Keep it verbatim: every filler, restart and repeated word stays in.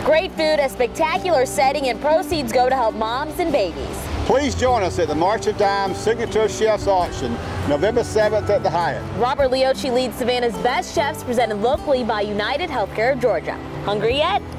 Great food, a spectacular setting, and proceeds go to help moms and babies. Please join us at the March of Dimes Signature Chefs Auction, November seventh at the Hyatt. Robert Leochi leads Savannah's best chefs, presented locally by United Healthcare of Georgia. Hungry yet?